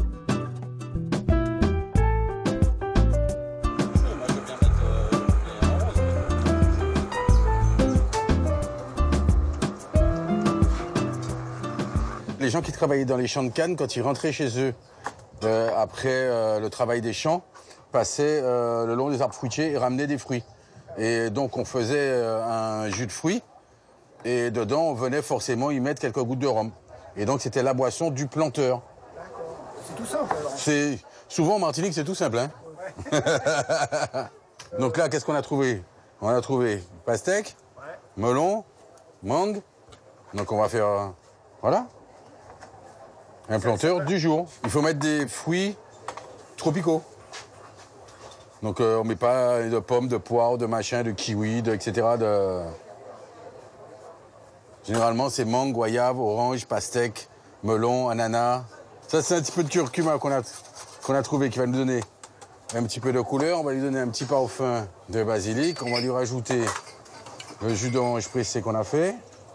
Les gens qui travaillaient dans les champs de canne, quand ils rentraient chez eux, euh, après euh, le travail des champs, passaient euh, le long des arbres fruitiers et ramenaient des fruits. Et donc on faisait euh, un jus de fruits, et dedans on venait forcément y mettre quelques gouttes de rhum. Et donc c'était la boisson du planteur. C'est tout simple alors. C'est souvent en Martinique c'est tout simple, hein. Ouais. Donc là qu'est-ce qu'on a trouvé? On a trouvé pastèque, ouais. Melon, mangue. Donc on va faire, euh, voilà. Un planteur du jour. Il faut mettre des fruits tropicaux. Donc euh, on met pas de pommes, de poires, de machin, de kiwi, de, et cetera. De... Généralement c'est mangue, goyave, orange, pastèque, melon, ananas. Ça c'est un petit peu de curcuma qu'on a, qu'on a trouvé qui va nous donner un petit peu de couleur. On va lui donner un petit parfum de basilic. On va lui rajouter le jus d'orange pressé qu'on a fait.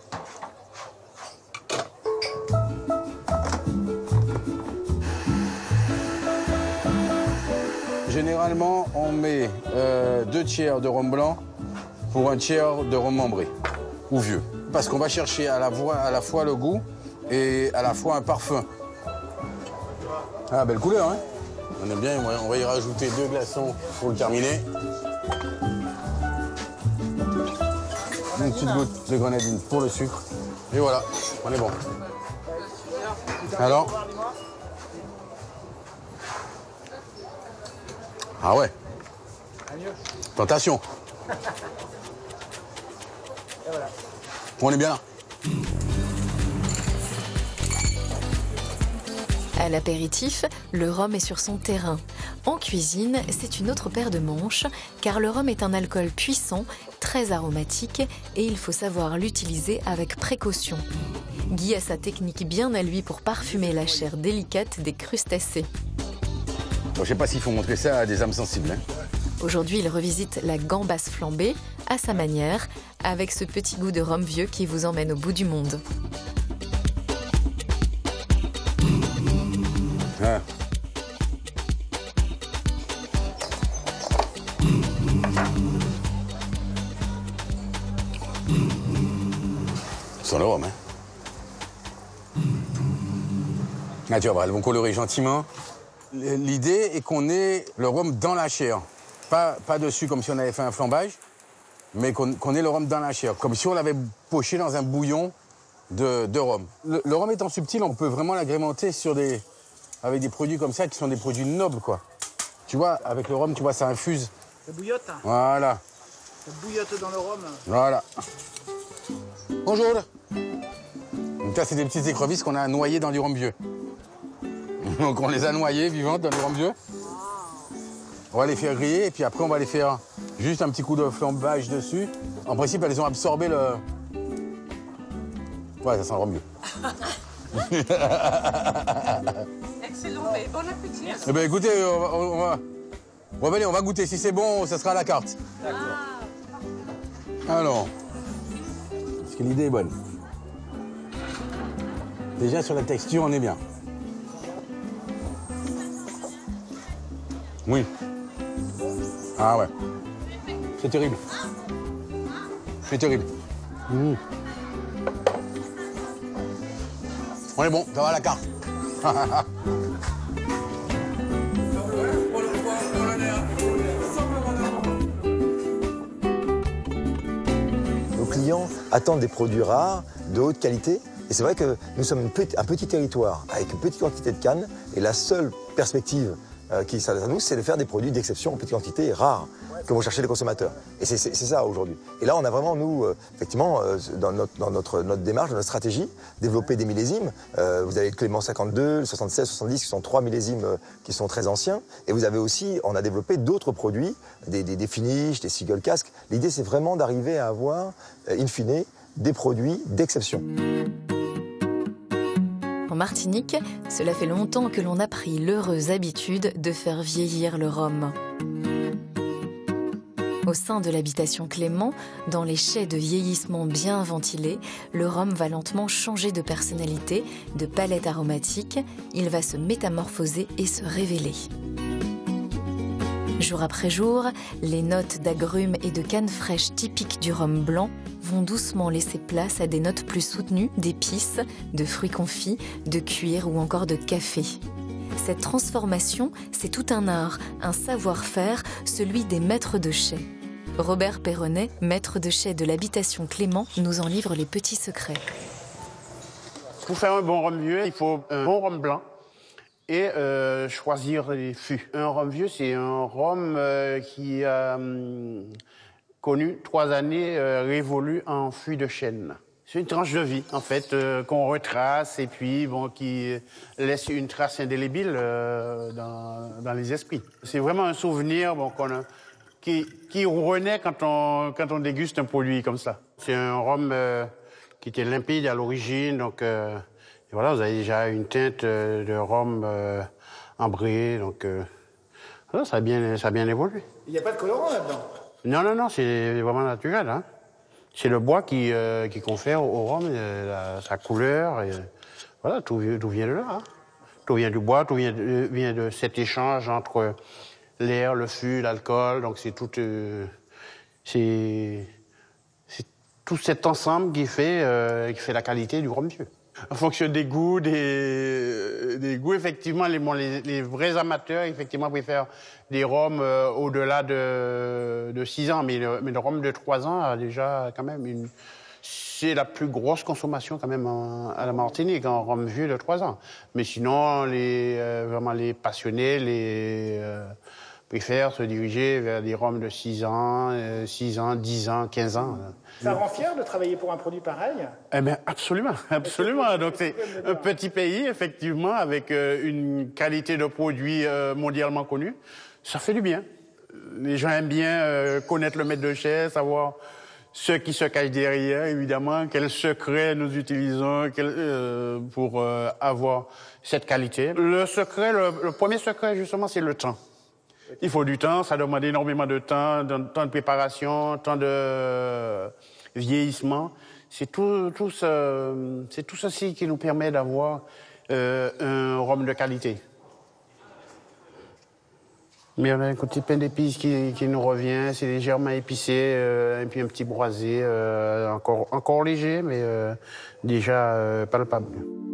Généralement, on met euh, deux tiers de rhum blanc pour un tiers de rhum ambré, ou vieux. Parce qu'on va chercher à la, fois, à la fois le goût et à la fois un parfum. Ah, belle couleur, hein? On aime bien, on va y rajouter deux glaçons pour le terminer. Une petite goutte de grenadine pour le sucre. Et voilà, on est bon. Alors? Ah ouais. Tentation. On est bien là. À l'apéritif, le rhum est sur son terrain. En cuisine, c'est une autre paire de manches, car le rhum est un alcool puissant, très aromatique, et il faut savoir l'utiliser avec précaution. Guy a sa technique bien à lui pour parfumer la chair délicate des crustacés. Bon, je ne sais pas s'il faut montrer ça à des âmes sensibles. Hein. Aujourd'hui, il revisite la gambasse flambée, à sa manière, avec ce petit goût de rhum vieux qui vous emmène au bout du monde. Ah. Sans le rhum, hein. Ah, tu vas voir, elles vont colorer gentiment. L'idée est qu'on ait le rhum dans la chair. Pas, pas dessus comme si on avait fait un flambage, mais qu'on qu'on ait le rhum dans la chair. Comme si on l'avait poché dans un bouillon de, de rhum. Le, le rhum étant subtil, on peut vraiment l'agrémenter sur des, avec des produits comme ça qui sont des produits nobles, quoi. Tu vois, avec le rhum, tu vois, ça infuse. Ça bouillotte. Voilà. Ça bouillotte dans le rhum. Voilà. Bonjour. Donc ça, c'est des petites écrevisses qu'on a noyées dans du rhum vieux. Donc on les a noyées vivantes dans du rhum vieux. On va les faire griller et puis après on va les faire juste un petit coup de flambage dessus. En principe, elles ont absorbé le... Ouais, ça sent le rhum vieux. Excellent, mais bon appétit. Eh bien écoutez, on va... On va... Bon, allez, on va goûter. Si c'est bon, ça sera à la carte. D'accord. Alors, parce que l'idée est bonne. Déjà sur la texture, on est bien. Oui. Ah ouais. C'est terrible. C'est terrible. Mmh. On est bon, ça va à la carte. Nos clients attendent des produits rares, de haute qualité. Et c'est vrai que nous sommes une petit, un petit territoire avec une petite quantité de cannes. Et la seule perspective euh, qui s'adresse à nous, c'est de faire des produits d'exception en petite quantité et rares que vont chercher les consommateurs. Et c'est ça aujourd'hui. Et là, on a vraiment, nous, euh, effectivement, euh, dans, notre, dans notre, notre démarche, dans notre stratégie, développé des millésimes. Euh, vous avez le Clément cinquante-deux, le soixante-seize, soixante-dix, qui sont trois millésimes euh, qui sont très anciens. Et vous avez aussi, on a développé d'autres produits, des, des, des finishes, des seagull casques. L'idée, c'est vraiment d'arriver à avoir, euh, in fine, des produits d'exception. En Martinique, cela fait longtemps que l'on a pris l'heureuse habitude de faire vieillir le rhum. Au sein de l'habitation Clément, dans les chais de vieillissement bien ventilés, le rhum va lentement changer de personnalité, de palette aromatique. Il va se métamorphoser et se révéler. Jour après jour, les notes d'agrumes et de canne fraîche typiques du rhum blanc vont doucement laisser place à des notes plus soutenues d'épices, de fruits confits, de cuir ou encore de café. Cette transformation, c'est tout un art, un savoir-faire, celui des maîtres de chais. Robert Perronnet, maître de chais de l'habitation Clément, nous en livre les petits secrets. Pour faire un bon rhum vieux, il faut un bon rhum blanc et euh, choisir les fûts. Un rhum vieux, c'est un rhum euh, qui a hum, connu trois années euh, révolues en fût de chêne. C'est une tranche de vie, en fait, euh, qu'on retrace et puis bon, qui laisse une trace indélébile euh, dans, dans les esprits. C'est vraiment un souvenir bon, qu'on a, qui, qui renaît quand on, quand on déguste un produit comme ça. C'est un rhum euh, qui était limpide à l'origine, donc euh, et voilà, vous avez déjà une teinte euh, de rhum euh, ambré, donc euh, voilà, ça a bien, ça a bien évolué. Il n'y a pas de colorant là-dedans? Non, non, non, c'est vraiment naturel, hein. C'est le bois qui, euh, qui confère au rhum euh, la, sa couleur. Et, voilà, tout, tout vient de là. Hein. Tout vient du bois, tout vient de, vient de cet échange entre l'air, le fût, l'alcool. Donc c'est tout, euh, c'est tout cet ensemble qui fait, euh, qui fait la qualité du rhum vieux. En fonction des goûts, des, des goûts, effectivement, les, bon, les, les vrais amateurs, effectivement, préfèrent des rhums euh, au-delà de, de six ans. Mais le, mais le rhum de trois ans a déjà quand même une... C'est la plus grosse consommation quand même en, à la Martinique, en rhum vieux de trois ans. Mais sinon, les, euh, vraiment les passionnés, les... Euh, préfèrent se diriger vers des rhums de six ans, euh, six ans, dix ans, quinze ans. Ça rend fier de travailler pour un produit pareil? Eh bien, absolument, absolument. Donc, c'est un petit pays, effectivement, avec euh, une qualité de produit euh, mondialement connue. Ça fait du bien. Les gens aiment bien euh, connaître le maître de chai, savoir ce qui se cache derrière, évidemment, quels secrets nous utilisons quel, euh, pour euh, avoir cette qualité. Le secret, le, le premier secret, justement, c'est le temps. Il faut du temps, ça demande énormément de temps, de temps de préparation, temps de vieillissement. C'est tout, tout, ce, c'est tout ceci qui nous permet d'avoir euh, un rhum de qualité. Mais on a un petit pain d'épices qui, qui nous revient, c'est légèrement épicé, euh, et puis un petit broisé, euh, encore, encore léger, mais euh, déjà euh, palpable.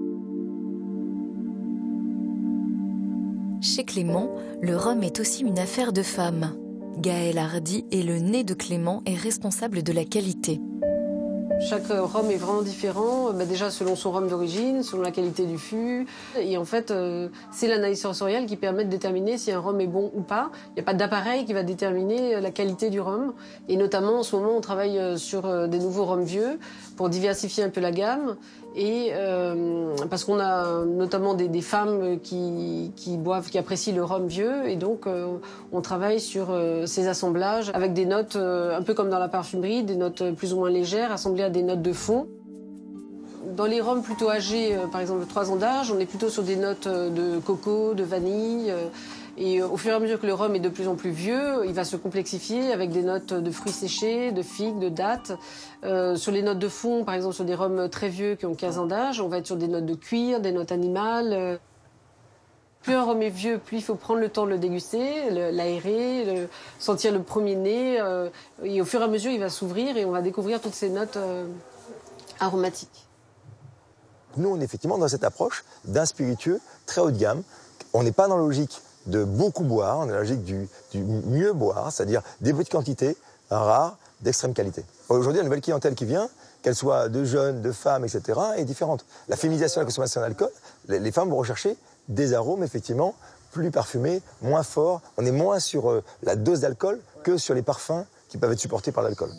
Chez Clément, le rhum est aussi une affaire de femme. Gaëlle Hardy est le nez de Clément et responsable de la qualité. Chaque rhum est vraiment différent, bah déjà selon son rhum d'origine, selon la qualité du fût. Et en fait, euh, c'est l'analyse sensorielle qui permet de déterminer si un rhum est bon ou pas. Il n'y a pas d'appareil qui va déterminer la qualité du rhum. Et notamment, en ce moment, on travaille sur des nouveaux rhums vieux pour diversifier un peu la gamme. Et euh, parce qu'on a notamment des, des femmes qui, qui boivent, qui apprécient le rhum vieux, et donc euh, on travaille sur euh, ces assemblages avec des notes euh, un peu comme dans la parfumerie, des notes plus ou moins légères, assemblées à des notes de fond. Dans les rhums plutôt âgés, euh, par exemple de trois ans d'âge, on est plutôt sur des notes de coco, de vanille. Euh, Et au fur et à mesure que le rhum est de plus en plus vieux, il va se complexifier avec des notes de fruits séchés, de figues, de dattes. Euh, sur les notes de fond, par exemple sur des rhums très vieux qui ont quinze ans d'âge, on va être sur des notes de cuir, des notes animales. Plus un rhum est vieux, plus il faut prendre le temps de le déguster, l'aérer, le, sentir le premier nez. Euh, et au fur et à mesure, il va s'ouvrir et on va découvrir toutes ces notes euh, aromatiques. Nous, on est effectivement dans cette approche d'un spiritueux très haut de gamme. On n'est pas dans la logique de beaucoup boire, on est dans la logique du, du mieux boire, c'est-à-dire des petites quantités, rares, d'extrême qualité. Aujourd'hui, la nouvelle clientèle qui vient, qu'elle soit de jeunes, de femmes, et cetera, est différente. La féminisation de la consommation d'alcool, les, les femmes vont rechercher des arômes, effectivement, plus parfumés, moins forts. On est moins sur euh, la dose d'alcool que sur les parfums qui peuvent être supportés par l'alcool.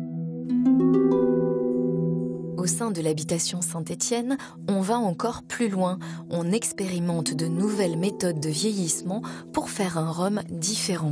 Au sein de l'habitation Saint-Étienne, on va encore plus loin. On expérimente de nouvelles méthodes de vieillissement pour faire un rhum différent.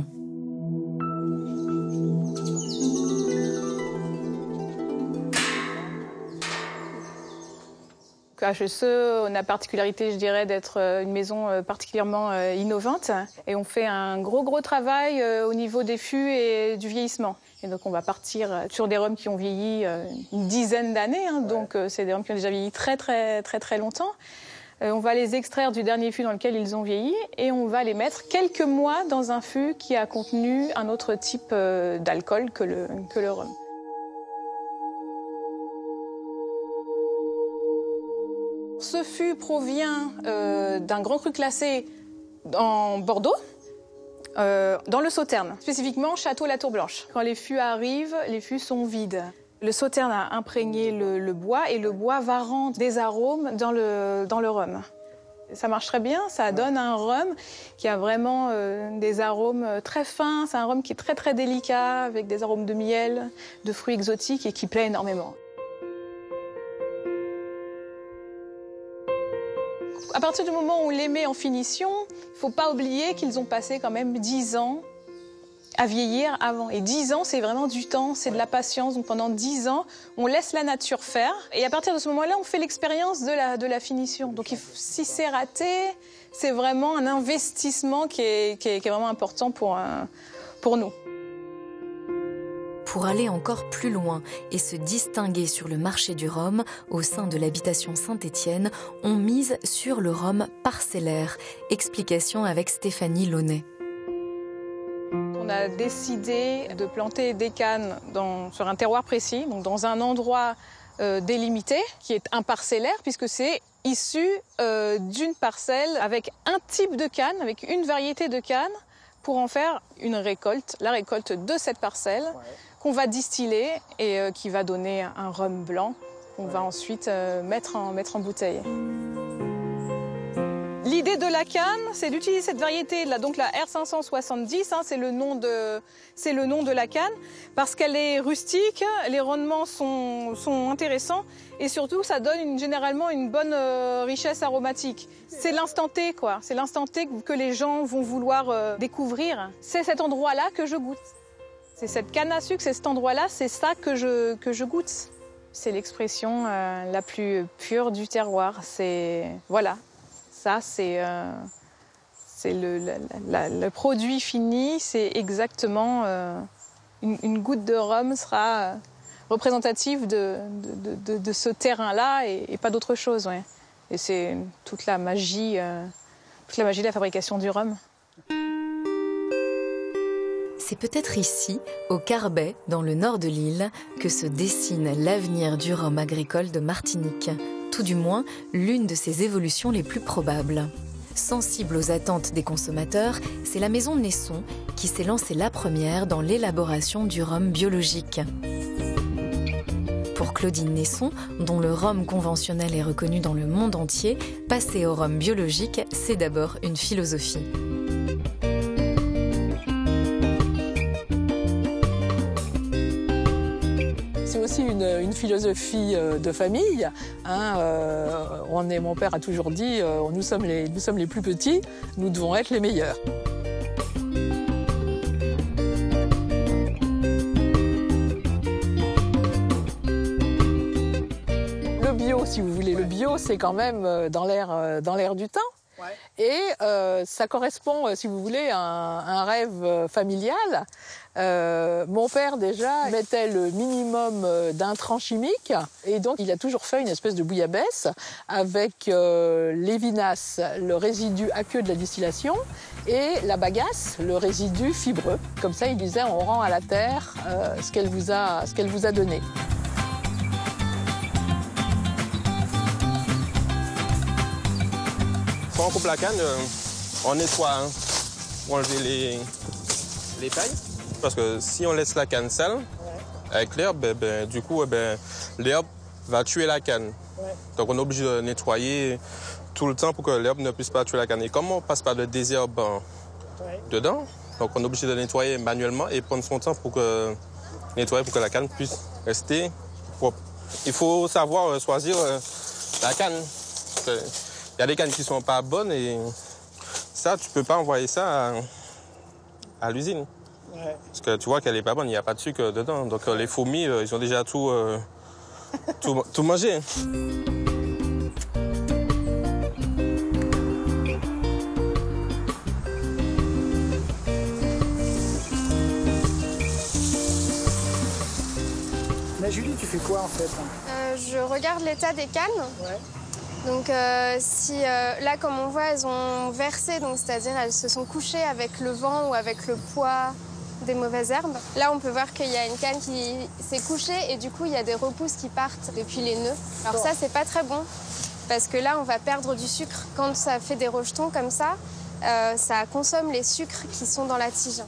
H S E, on a la particularité, je dirais, d'être une maison particulièrement innovante. Et on fait un gros, gros travail au niveau des fûts et du vieillissement. Et donc, on va partir sur des rhums qui ont vieilli une dizaine d'années. Hein, donc, c'est des rhums qui ont déjà vieilli très, très, très, très longtemps. On va les extraire du dernier fût dans lequel ils ont vieilli et on va les mettre quelques mois dans un fût qui a contenu un autre type d'alcool que le, que le rhum. Ce fût provient euh, d'un grand cru classé en Bordeaux, euh, dans le Sauterne, spécifiquement Château-la-Tour-Blanche. Quand les fûts arrivent, les fûts sont vides. Le Sauterne a imprégné le, le bois et le bois va rendre des arômes dans le, dans le rhum. Ça marche très bien, ça donne un rhum qui a vraiment euh, des arômes très fins. C'est un rhum qui est très très délicat, avec des arômes de miel, de fruits exotiques et qui plaît énormément. À partir du moment où on les met en finition, il ne faut pas oublier qu'ils ont passé quand même dix ans à vieillir avant. Et dix ans, c'est vraiment du temps, c'est de la patience. Donc pendant dix ans, on laisse la nature faire. Et à partir de ce moment-là, on fait l'expérience de la, de la finition. Donc si c'est raté, c'est vraiment un investissement qui est, qui est, qui est vraiment important pour, pour nous. Pour aller encore plus loin et se distinguer sur le marché du rhum, au sein de l'habitation Saint-Étienne, on mise sur le rhum parcellaire. Explication avec Stéphanie Launay. On a décidé de planter des cannes dans, sur un terroir précis, donc dans un endroit euh, délimité, qui est un parcellaire, puisque c'est issu euh, d'une parcelle avec un type de canne, avec une variété de canne, pour en faire une récolte, la récolte de cette parcelle, ouais. qu'on va distiller et euh, qui va donner un rhum blanc qu'on ouais. va ensuite euh, mettre, en, mettre en bouteille. L'idée de la canne, c'est d'utiliser cette variété, là, donc la R cinq cent soixante-dix, hein, c'est le nom de, c'est le nom de la canne, parce qu'elle est rustique, les rendements sont, sont intéressants, et surtout, ça donne une, généralement une bonne euh, richesse aromatique. C'est l'instant T, quoi. C'est l'instant T que les gens vont vouloir euh, découvrir. C'est cet endroit-là que je goûte. C'est cette canne à sucre, c'est cet endroit-là, c'est ça que je, que je goûte. C'est l'expression euh, la plus pure du terroir. C'est, voilà. Ça, c'est euh, le, la, la, le produit fini, c'est exactement euh, une, une goutte de rhum sera euh, représentative de, de, de, de ce terrain-là et, et pas d'autre chose. Ouais. Et c'est toute la magie, euh, toute la magie de la fabrication du rhum. C'est peut-être ici, au Carbet, dans le nord de l'île, que se dessine l'avenir du rhum agricole de Martinique. Tout du moins, l'une de ses évolutions les plus probables. Sensible aux attentes des consommateurs, c'est la maison Nesson qui s'est lancée la première dans l'élaboration du rhum biologique. Pour Claudine Nesson, dont le rhum conventionnel est reconnu dans le monde entier, passer au rhum biologique, c'est d'abord une philosophie. C'est aussi une, une philosophie de famille. Hein, euh, on est, mon père a toujours dit euh, nous, sommes les, nous sommes les plus petits, nous devons être les meilleurs. Le bio, si vous voulez, le bio, c'est quand même dans l'air, dans l'air du temps. Ouais. Et euh, ça correspond, si vous voulez, à un, un rêve familial. Euh, mon père, déjà, mettait le minimum d'intrants chimiques. Et donc, il a toujours fait une espèce de bouillabaisse avec euh, les vinasses, le résidu aqueux de la distillation, et la bagasse, le résidu fibreux. Comme ça, il disait, on rend à la terre euh, ce qu'elle vous a, ce qu'elle vous a donné. Quand on coupe la canne, euh, on nettoie hein, pour enlever les, les pailles. Parce que si on laisse la canne sale, ouais. avec l'herbe, ben, ben, du coup, ben, l'herbe va tuer la canne. Ouais. Donc on est obligé de nettoyer tout le temps pour que l'herbe ne puisse pas tuer la canne. Et comme on ne passe pas de désherbe ouais. dedans, donc on est obligé de nettoyer manuellement et prendre son temps pour que, nettoyer pour que la canne puisse rester propre. Il faut savoir choisir la canne. Il y a des cannes qui ne sont pas bonnes et ça, tu ne peux pas envoyer ça à, à l'usine. Ouais. Parce que tu vois qu'elle n'est pas bonne, il n'y a pas de sucre dedans. Donc les fourmis, ils ont déjà tout, euh, tout, tout mangé. Mais Julie, tu fais quoi en fait? euh, Je regarde l'état des cannes. Ouais. Donc euh, si euh, là, comme on voit, elles ont versé, donc c'est-à-dire elles se sont couchées avec le vent ou avec le poids des mauvaises herbes. Là, on peut voir qu'il y a une canne qui s'est couchée et du coup, il y a des repousses qui partent depuis les nœuds. Alors ça, c'est pas très bon parce que là, on va perdre du sucre. Quand ça fait des rejetons comme ça, euh, ça consomme les sucres qui sont dans la tige.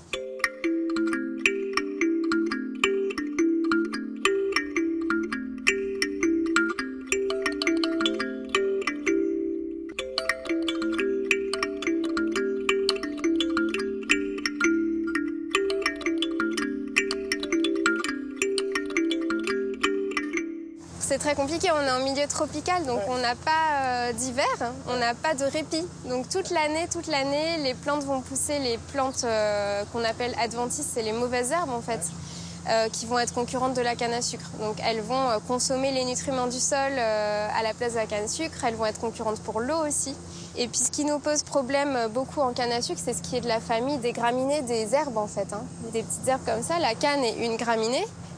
C'est très compliqué, on est en milieu tropical, donc ouais. on n'a pas euh, d'hiver, on n'a pas de répit. Donc toute l'année, toute l'année, les plantes vont pousser, les plantes euh, qu'on appelle adventices, c'est les mauvaises herbes en fait, euh, qui vont être concurrentes de la canne à sucre. Donc elles vont euh, consommer les nutriments du sol euh, à la place de la canne à sucre, elles vont être concurrentes pour l'eau aussi. Et puis ce qui nous pose problème beaucoup en canne à sucre, c'est ce qui est de la famille des graminées, des herbes en fait, hein. Des petites herbes comme ça, la canne est une graminée.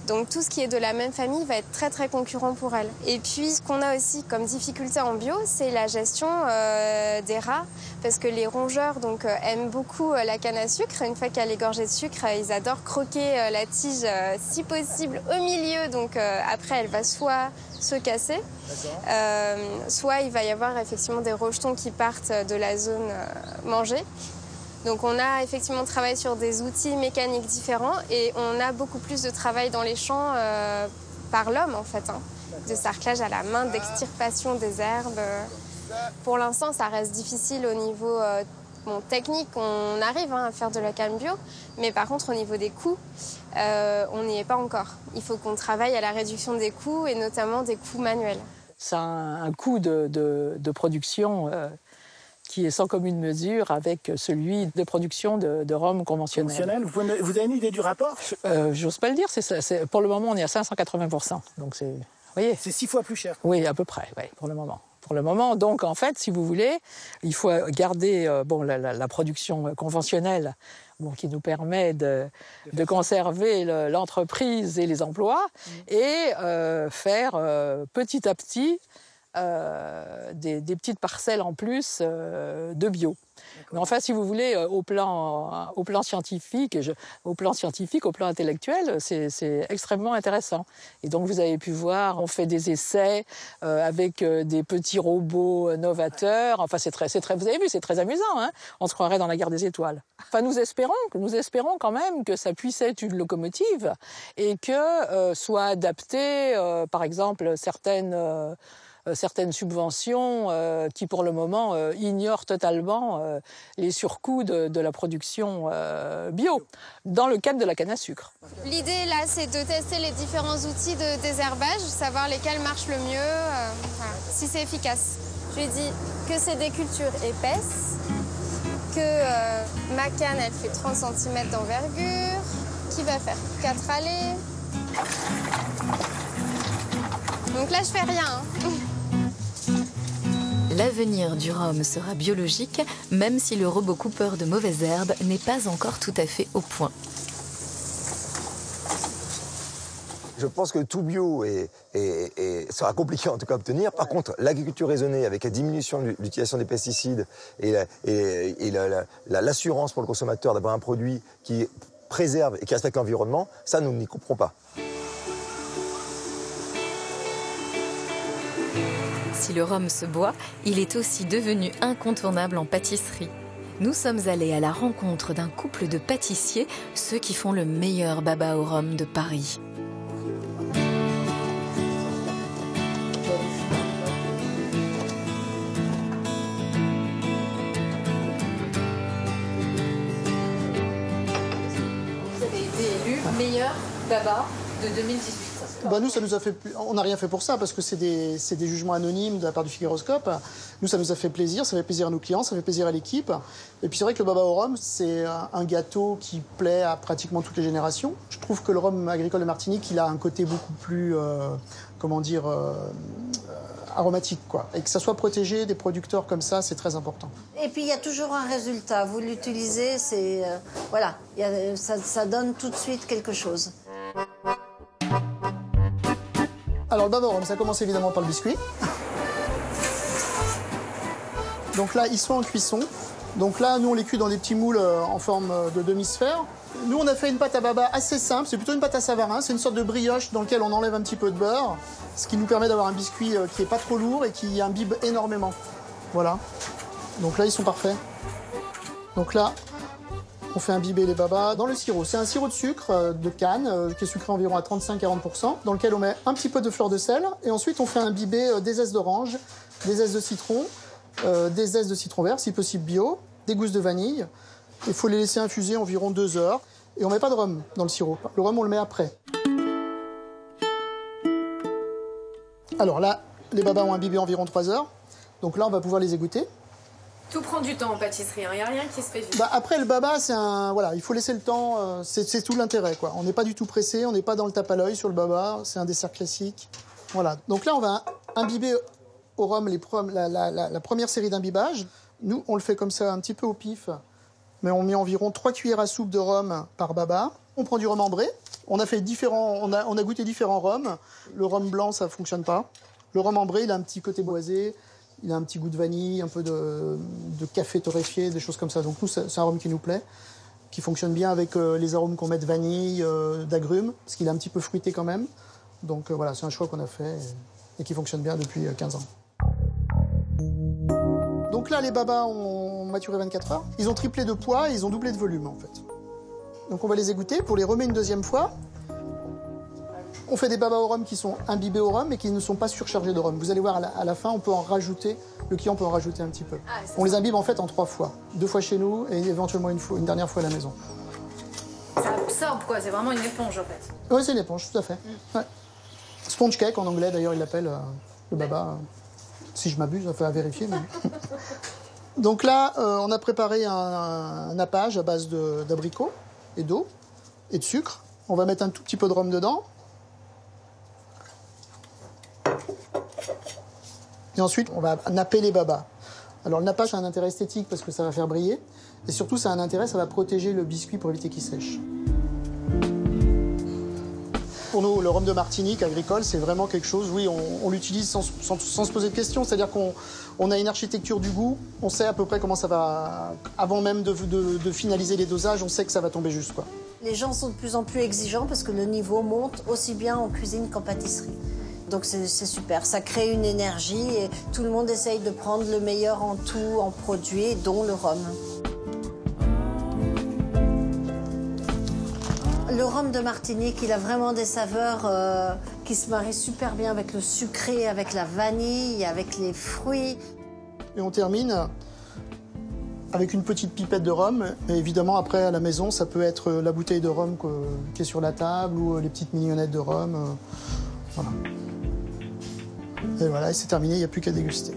Donc tout ce qui est de la même famille va être très très concurrent pour elle. Et puis ce qu'on a aussi comme difficulté en bio, c'est la gestion euh, des rats, parce que les rongeurs donc, euh, aiment beaucoup euh, la canne à sucre. Une fois qu'elle est gorgée de sucre, euh, ils adorent croquer euh, la tige, euh, si possible, au milieu. Donc euh, après, elle va soit se casser, euh, soit il va y avoir effectivement des rejetons qui partent de la zone euh, mangée. Donc on a effectivement travaillé sur des outils mécaniques différents et on a beaucoup plus de travail dans les champs euh, par l'homme en fait, hein, de sarclage à la main, d'extirpation des herbes. Pour l'instant, ça reste difficile au niveau euh, bon, technique. On arrive hein, à faire de la canne bio, mais par contre au niveau des coûts, euh, on n'y est pas encore. Il faut qu'on travaille à la réduction des coûts et notamment des coûts manuels. Ça a un coût de, de, de production euh, qui est sans commune mesure avec celui de production de, de rhum conventionnel. Conventionnel, vous, pouvez, vous avez une idée du rapport? euh, J'ose pas le dire, c'est, c'est, pour le moment on est à cinq cent quatre-vingts pour cent. Donc c'est, voyez. C'est six fois plus cher. Oui, à peu près, oui, pour le moment. Pour le moment, donc en fait, si vous voulez, il faut garder euh, bon, la, la, la production conventionnelle bon, qui nous permet de, de conserver le, l'entreprise et les emplois mmh. et euh, faire euh, petit à petit euh, des, des petites parcelles en plus euh, de bio. Mais enfin, si vous voulez, au plan, au plan scientifique, je, au plan scientifique, au plan intellectuel, c'est, c'est extrêmement intéressant. Et donc, vous avez pu voir, on fait des essais euh, avec euh, des petits robots novateurs. Enfin, c'est très, c'est très, vous avez vu, c'est très amusant. Hein, on se croirait dans la guerre des étoiles. Enfin, nous espérons, nous espérons quand même que ça puisse être une locomotive et que euh, soit adapté, euh, par exemple, certaines. Euh, Euh, certaines subventions euh, qui, pour le moment, euh, ignorent totalement euh, les surcoûts de, de la production euh, bio, dans le cadre de la canne à sucre. L'idée, là, c'est de tester les différents outils de désherbage, savoir lesquels marchent le mieux, euh, voilà, si c'est efficace. Je lui ai dit que c'est des cultures épaisses, que euh, ma canne, elle fait trente centimètres d'envergure, qui va faire quatre allées. Donc là, je fais rien. Hein. L'avenir du rhum sera biologique, même si le robot coupeur de mauvaises herbes n'est pas encore tout à fait au point. Je pense que tout bio est, est, est, sera compliqué en tout cas à obtenir. Par contre, l'agriculture raisonnée avec la diminution de l'utilisation des pesticides et, la, et, et la, la, la, l'assurance pour le consommateur d'avoir un produit qui préserve et qui respecte l'environnement, ça, nous n'y couperons pas. Si le rhum se boit, il est aussi devenu incontournable en pâtisserie. Nous sommes allés à la rencontre d'un couple de pâtissiers, ceux qui font le meilleur baba au rhum de Paris. Vous avez été élu meilleur baba de deux mille dix-huit. Bah nous, ça nous a fait, on n'a rien fait pour ça parce que c'est des, c'est des jugements anonymes de la part du Figaroscope. Nous, ça nous a fait plaisir, ça fait plaisir à nos clients, ça fait plaisir à l'équipe. Et puis c'est vrai que le baba au rhum, c'est un gâteau qui plaît à pratiquement toutes les générations. Je trouve que le rhum agricole de Martinique, il a un côté beaucoup plus, euh, comment dire, euh, aromatique, quoi. Et que ça soit protégé des producteurs comme ça, c'est très important. Et puis il y a toujours un résultat. Vous l'utilisez, c'est euh, voilà, y a, ça, ça donne tout de suite quelque chose. Alors le baba au rhum, ça commence évidemment par le biscuit. Donc là, ils sont en cuisson. Donc là, nous, on les cuit dans des petits moules en forme de demi-sphère. Nous, on a fait une pâte à baba assez simple. C'est plutôt une pâte à Savarin. C'est une sorte de brioche dans laquelle on enlève un petit peu de beurre, ce qui nous permet d'avoir un biscuit qui n'est pas trop lourd et qui imbibe énormément. Voilà. Donc là, ils sont parfaits. Donc là, on fait imbiber les babas dans le sirop. C'est un sirop de sucre de canne euh, qui est sucré environ à trente-cinq à quarante pour cent, dans lequel on met un petit peu de fleur de sel. Et ensuite, on fait imbiber euh, des zestes d'orange, des zestes de citron, euh, des zestes de citron vert, si possible bio, des gousses de vanille. Il faut les laisser infuser environ deux heures. Et on met pas de rhum dans le sirop. Le rhum, on le met après. Alors là, les babas ont imbibé environ trois heures. Donc là, on va pouvoir les égoutter. Tout prend du temps en pâtisserie, il hein. n'y a rien qui se fait vite. Bah après, le baba, c'est un... Voilà, il faut laisser le temps, euh, c'est, c'est tout l'intérêt, quoi. On n'est pas du tout pressé, on n'est pas dans le tape à l'œil sur le baba, c'est un dessert classique. Voilà, donc là, on va imbiber au rhum les prom... la, la, la, la première série d'imbibages. Nous, on le fait comme ça, un petit peu au pif, mais on met environ trois cuillères à soupe de rhum par baba. On prend du rhum ambré, On a fait différents, on a, on a goûté différents rhums. Le rhum blanc, ça fonctionne pas. Le rhum ambré, il a un petit côté boisé, il a un petit goût de vanille, un peu de, de café torréfié, des choses comme ça. Donc nous, c'est un rhum qui nous plaît, qui fonctionne bien avec euh, les arômes qu'on met de vanille, euh, d'agrumes, parce qu'il est un petit peu fruité quand même. Donc euh, voilà, c'est un choix qu'on a fait et, et qui fonctionne bien depuis euh, quinze ans. Donc là, les babas ont maturé vingt-quatre heures. Ils ont triplé de poids et ils ont doublé de volume, en fait. Donc on va les égoutter. Pour les remettre une deuxième fois, on fait des babas au rhum qui sont imbibés au rhum et qui ne sont pas surchargés de rhum. Vous allez voir, à la, à la fin, on peut en rajouter, le client peut en rajouter un petit peu. Ah, on les imbibe en fait en trois fois. Deux fois chez nous et éventuellement une, fois, une dernière fois à la maison. Ça absorbe quoi, c'est vraiment une éponge en fait. Oui, c'est une éponge, tout à fait. Mmh. Ouais. Sponge cake en anglais, d'ailleurs, il l'appelle euh, le baba. Euh, si je m'abuse, il faut à vérifier. Mais... Donc là, euh, on a préparé un, un nappage à base d'abricots et d'eau et de sucre. On va mettre un tout petit peu de rhum dedans. Et ensuite, on va napper les babas. Alors le nappage a un intérêt esthétique parce que ça va faire briller. Et surtout, ça a un intérêt, ça va protéger le biscuit pour éviter qu'il sèche. Pour nous, le rhum de Martinique agricole, c'est vraiment quelque chose, oui, on, on l'utilise sans, sans, sans se poser de questions. C'est-à-dire qu'on on a une architecture du goût, on sait à peu près comment ça va... Avant même de, de, de finaliser les dosages, on sait que ça va tomber juste, quoi. Les gens sont de plus en plus exigeants parce que le niveau monte aussi bien en cuisine qu'en pâtisserie. Donc c'est super, ça crée une énergie et tout le monde essaye de prendre le meilleur en tout, en produits, dont le rhum. Le rhum de Martinique, il a vraiment des saveurs euh, qui se marient super bien avec le sucré, avec la vanille, avec les fruits. Et on termine avec une petite pipette de rhum. Et évidemment, après, à la maison, ça peut être la bouteille de rhum que, qui est sur la table ou les petites mignonnettes de rhum. Euh, voilà. Et voilà, c'est terminé, il n'y a plus qu'à déguster.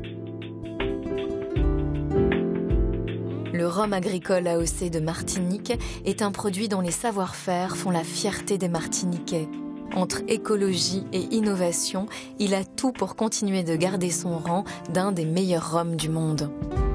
Le rhum agricole A O C de Martinique est un produit dont les savoir-faire font la fierté des Martiniquais. Entre écologie et innovation, il a tout pour continuer de garder son rang d'un des meilleurs rhums du monde.